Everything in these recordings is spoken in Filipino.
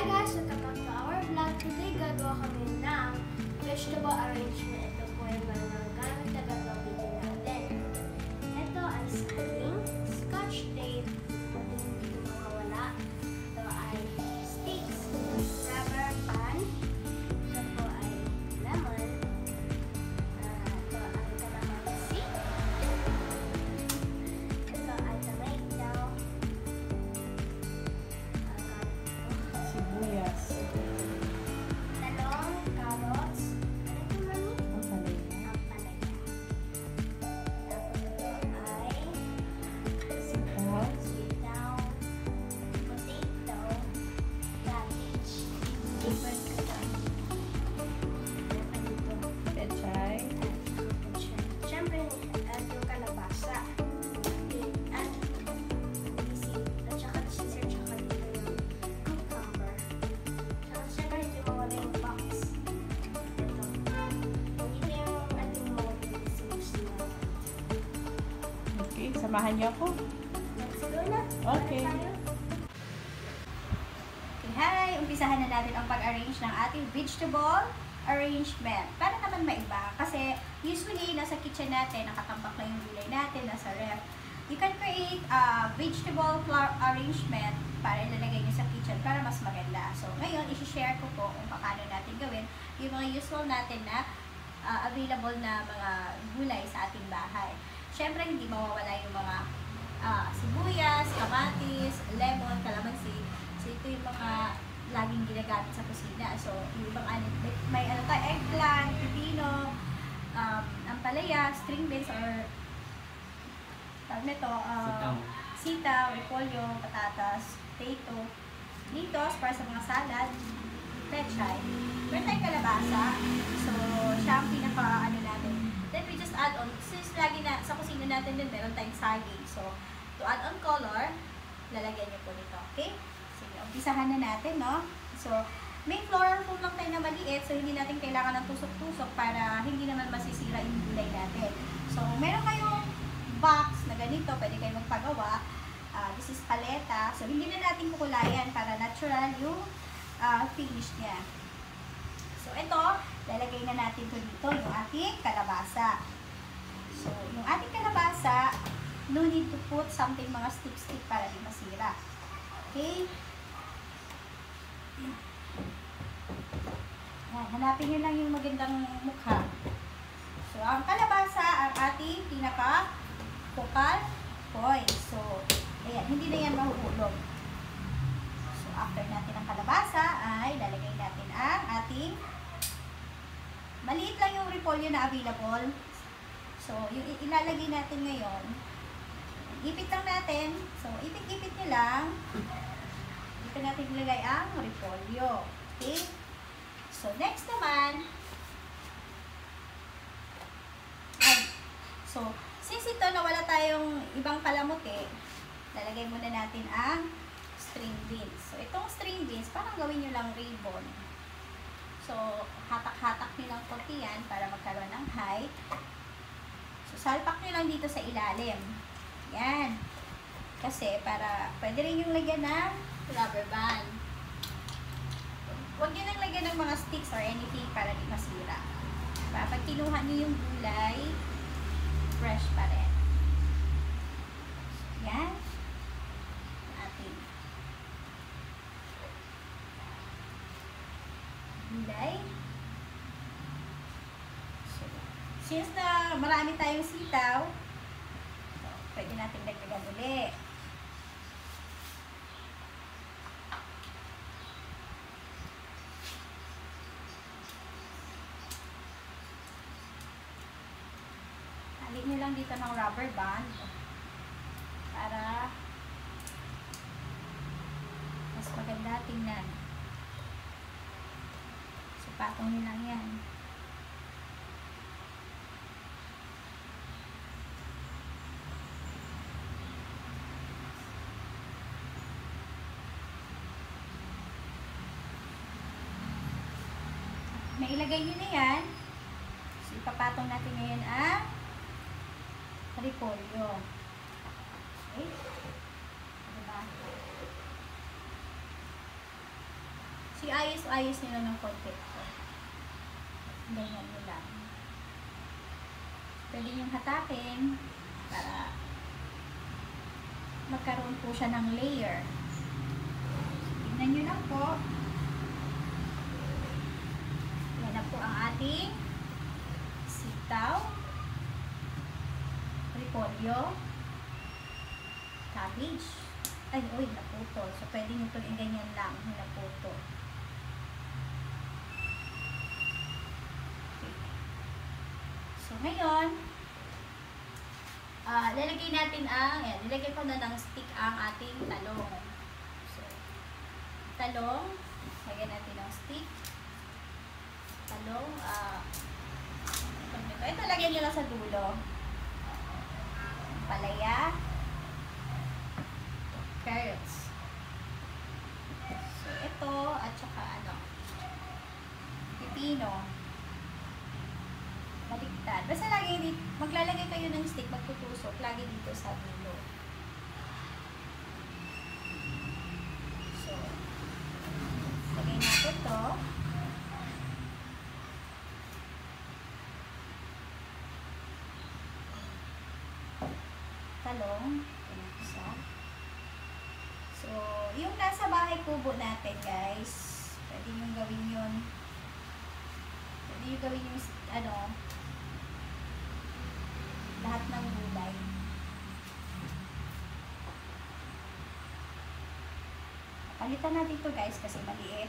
guys! Welcome back to our vlog. Today, gagawa kami ng vegetable arrangement. Ito po yung mga gamit na gagawin natin. Ito ay saging, scotch tape, hindi ko makawala. Ito ay sticks, rubber band. Ito po ay lemon. Ito ay calamansi. Ito ay tomato. Sibuyas. Talong, carrots. Ano ito, mami? Ang palaya. Ang palaya. Tapos ito ay Sitaw. sitaw, potato, cabbage. Different ko ito. Ano dito? Pechay. Siyempre, yung kalabasa. At at saka scissor, tsaka dito yung cucumber. Tsaka siyempre, hindi mawala yung box. Ito. Dito yung ating mawala yung sauce na. Okay, samahan niyo ako. Let's go na. Okay. Hi! Umpisahan na natin ang pag-arrange ng ating vegetable arrangement. Para naman maiba. Kasi usually, nasa kitchen natin, nakatambak lang yung gulay natin, nasa ref. You can create a vegetable arrangement para ilalagay nyo sa kitchen para mas maganda. So, ngayon, isi-share ko po kung paano natin gawin yung mga usual natin na available na mga gulay sa ating bahay. Siyempre, hindi mawawala yung mga sibuyas, kamatis, lemon, calamansi. So, ito yung mga laging ginagamit sa kusina. So, yung ibang may eggplant, pipino, ampalaya, string beans, or tawag nito, sitaw, repolyo, patatas, potato, litos para sa mga salad, pechay. Meron tayong kalabasa. So, siya ang pinaka natin. Then, we just add on, since lagi na sa kusina natin din, meron tayong saging. So, to add on color, lalagyan niyo po nito. Okay? Sige, umpisahan na natin, no? So, may floral foam lang tayo na maliit, so hindi natin kailangan ng tusok-tusok para hindi naman masisira yung gulay natin. So, meron kayong box na ganito, pwede kayo magpagawa. This is paleta. So, hindi na natin kukulayan para natural yung finish niya. So, ito, lalagay na natin ito dito, yung ating kalabasa. So, yung ating kalabasa, no need to put something mga stick-stick para di masira. Okay? Yan, hanapin nyo lang yung magandang mukha. So, ang kalabasa, ang ating pinaka-focal point. So, ayan, hindi na yan mahuhulog. So, after natin ang kalabasa, ay lalagay natin ang ating maliit lang yung repolyo na available. So, yung ilalagay natin ngayon, ipit lang natin. So, ipit-ipit nyo lang. Dito natin ilagay ang repolyo. Okay? So, next naman, so, since ito nawala tayong ibang palamuti, lalagay muna natin ang string beans. So, itong string beans, parang gawin nyo lang ribbon. So, hatak-hatak nyo lang konti yan para magkaroon ng height. So, salpak nyo lang dito sa ilalim. Yan. Kasi, para, pwede rin yung lagyan ng rubber band. Huwag nyo nang lagyan ng mga sticks or anything para di masira. Para pag kinuha nyo yung gulay, fresh pa rin. Yan. Ating gulay. So, since na marami tayong sitaw, so, pwede natin dagdagan ulit. Halit nyo lang dito ng rubber band para mas maganda tingnan. So, patong nyo lang yan. Mailagay nyo na yan. So, ipapatong natin ngayon ang repolyo. Okay? Diba? So, ayos nila ng konti ito. Ganyan nyo lang. Pwede nyo hatakin para magkaroon po siya ng layer. Tingnan nyo lang po. Yan na po ang ating sitaw, repolyo, cabbage. Ay, uy, naputol. So, pwede nyo itong ganyan lang. Naputol. Okay. So, ngayon, lalagay natin nilagay ko na ng stick ang ating talong. So, talong, lagyan natin ng stick. Talong, ito lagyan nyo lang sa dulo. Palaya, carrots. So, ito, at saka pipino. Baliktad. Basta lagi maglalagay kayo ng stick, magtutusok, lagi dito sa dulo. So, lagay natin to. Talong. Isa. So, yung nasa bahay kubo natin, guys, pwede nyo gawin yun. Pwede nyo gawin yung, lahat ng gulay. Palitan natin ito, guys, kasi maliit.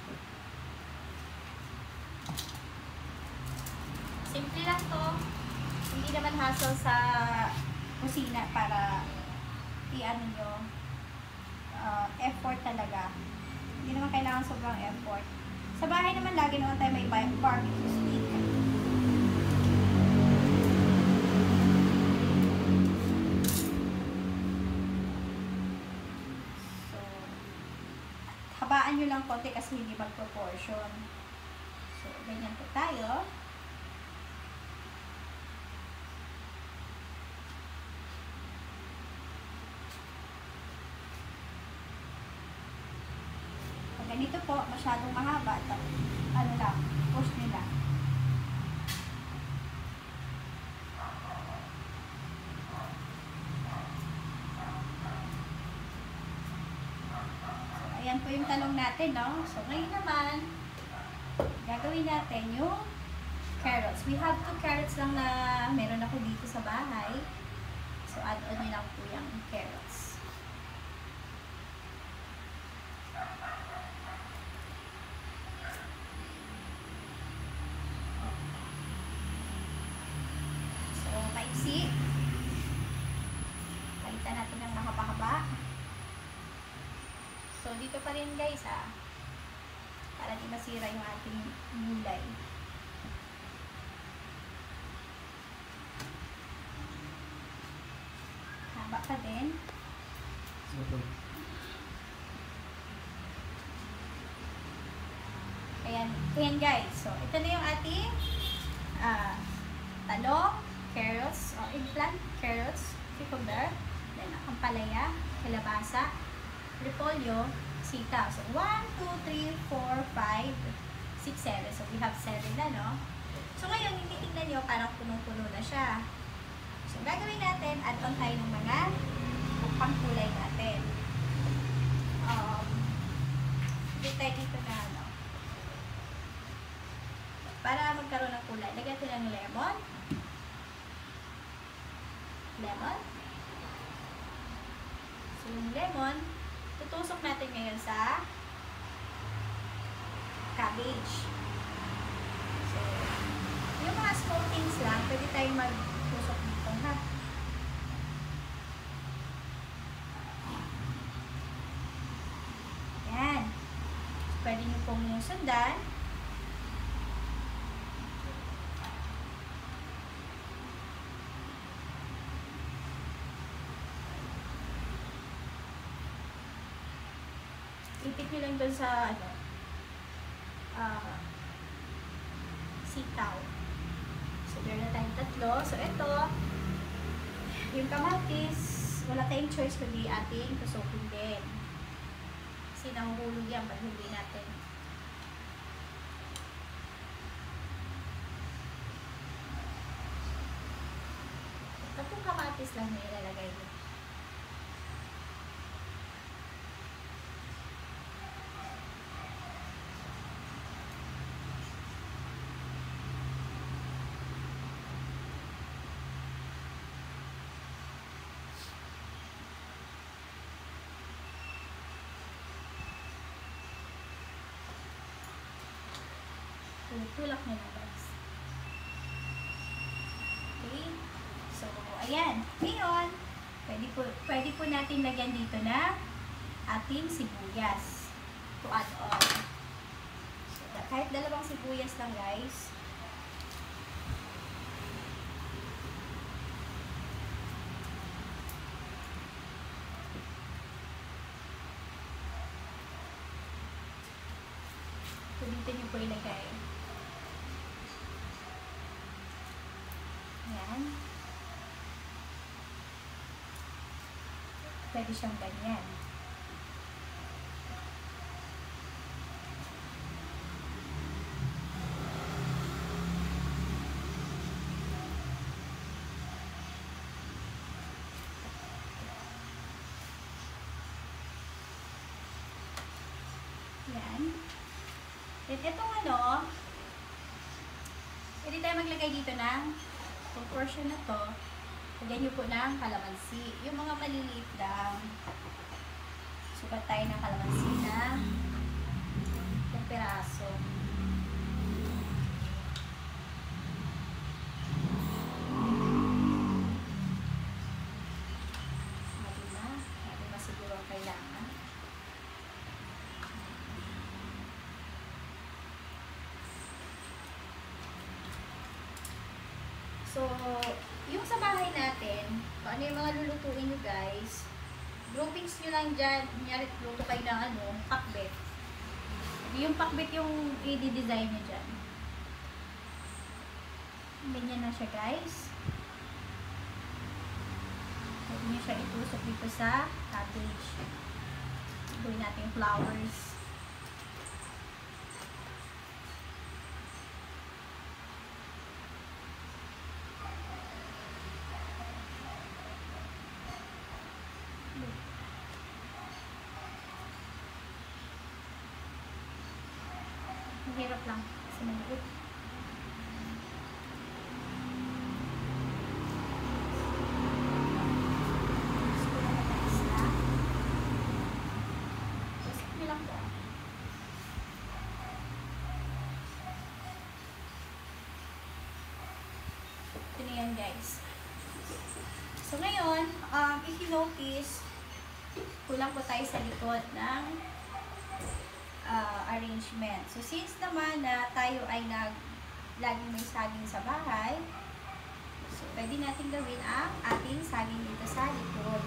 Simple lang to. Hindi naman hassle sa kusina para nyo. Effort talaga. Hindi naman kailangan sobrang effort. Sa bahay naman lagi naman tayo may barbecue stick. So, habaan nyo lang konti kasi hindi mag-proportion. So, ganyan po tayo. Ganito po, masyadong mahaba. Lang, push nila. So, ayan po yung talong natin, no? So, ngayon naman, gagawin natin yung carrots. We have 2 carrots lang na meron ako dito sa bahay. So, add-on nyo lang po yung carrots. Palitan natin ng mahaba-haba. So, dito pa rin, guys, para di masira yung ating gulay. Haba pa din. Ayan, guys. So, ito na yung ating talong, carrots, eggplant, carrots, cucumber, then ampalaya, kalabasa, repolyo, sitaw. So, 1, 2, 3, 4, 5, 6, 7. So, we have 7 na, no? So, ngayon, titignan nyo, parang punong-puno na siya. So, gagawin natin, add-on tayo ng mga pangkulay natin. Dito na, para magkaroon ng kulay. Lagyan natin ng lemon. So, yung lemon, tutusok natin ngayon sa cabbage. So, yung mga small things lang, pwede tayong magtusok dito, ha? Yan. Pwede nyo pong sundan. Ipit nyo lang doon sa sitaw. So, meron na tayong 3. So, ito, yung kamatis, wala tayong choice kundi ating tusukin din. Kasi nahuhulog yan pag hindi natin kamatis lang na ilalagay niyo. Tulak nyo na guys. Okay. So, ayan. Ngayon, pwede po natin lagyan dito na ating sibuyas to add on. So, kahit dalawang sibuyas lang guys. So, dito nyo po ilagay. Yan. Pwede siyang ganyan. Yan. Then, itong ano, pwede tayo maglagay dito ng itong portion na to, lagyan nyo po ng kalamansi. Yung mga maliliit lang. Sukat tayo ng kalamansi na ng piraso. Hindi masiguro ang kailangan. So, yung sa bahay natin, kung ano yung mga lulutuin nyo guys, groupings nyo lang dyan, kunyari luto kayo ng ano, pakbet. Yung pakbet yung i-design nyo dyan. Ganyan na siya guys. Pwede nyo siya itusok dito sa cabbage. Gawin natin flowers. Hirap lang kasi maliit. Gusto ko na mataas na. Gusto ko lang po. Ito na yan guys. So ngayon, if you notice, kulang po tayo sa likod ng arrangement. So, since naman na tayo ay laging may saging sa bahay, so, pwede natin gawin ang ating saging dito sa likod.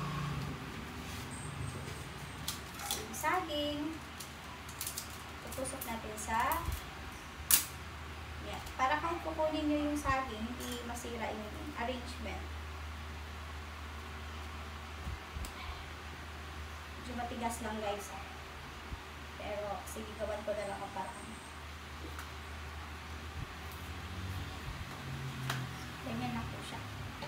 So, yung saging, tutusok natin sa yan. Para kahit kukunin nyo yung saging, hindi masira yung arrangement. Medyo matigas lang guys. Pero, sige, gawan ko na lang ang parang. Ganyan na po siya.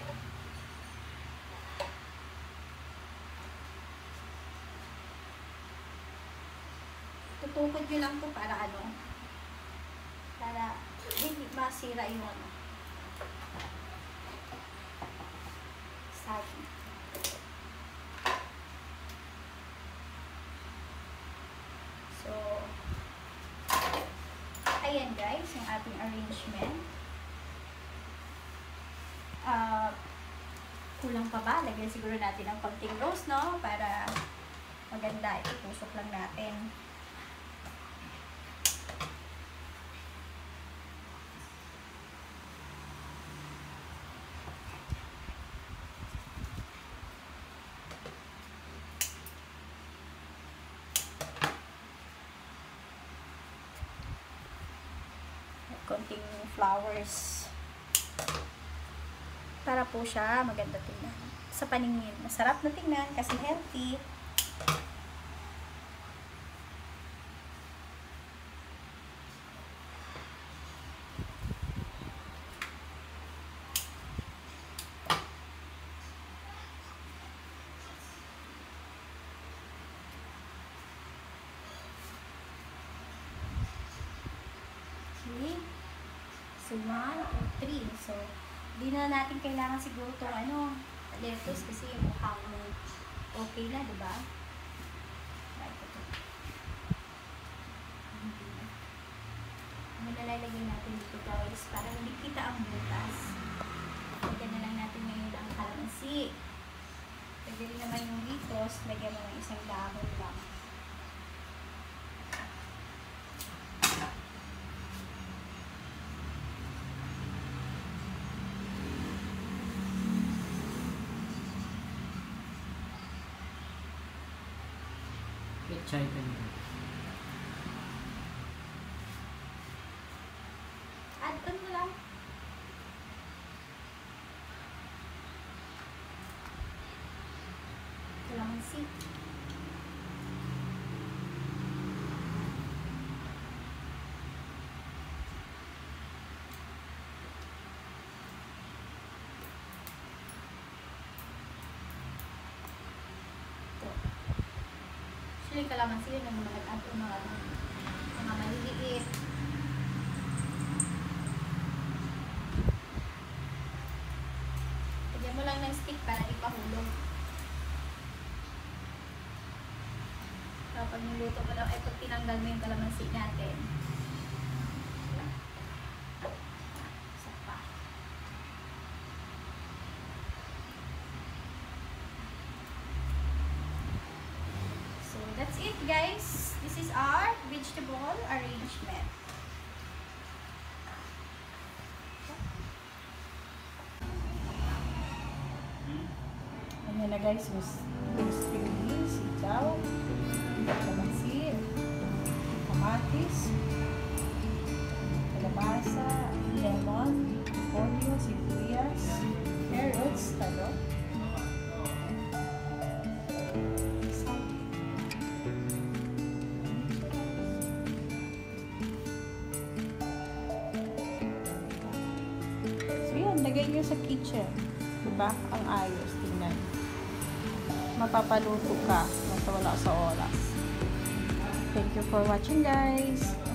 Tutukod nyo lang po para ano, para hindi masira yung ano, saging. So, ayan guys, yung ating arrangement. Kulang pa ba? Lagyan siguro natin ng konting rose, no? Para maganda. Itusok lang natin. Konting flowers para po siya maganda tingnan sa paningin. Masarap na tingnan kasi healthy. So, 1, 2, 3. So, di na natin kailangan siguro itong lettuce kasi mukhang okay na, diba? Right, ito. Ano nalalagay natin dito guys? Para hindi kita ang butas. Lagyan na lang natin ngayon ang kalamansi. Pwede rin naman yung litos, lagyan mo ng isang dahon lang. Chai ka niyo. Add-on mo lang. Kalamansi. Actually, kalamansi yun ang mga add-on mga maliliit. Lagyan mo lang ng stick para ipahulog. Kapag niluto mo lang, ay pag tinanggal mo yung kalamansi natin. Isa pa. So, that's it guys. This is our vegetable arrangement. Ayan na guys, yung spring beans, sitaw, kalamansi, kamatis, kalabasa, lemon, polio, sibuyas, carrots, talong, so yun, lagay nyo sa kitchen. Diba? Ang ayos, tingnan. Mapapaluto ka, basta wala sa oras. Thank you for watching guys.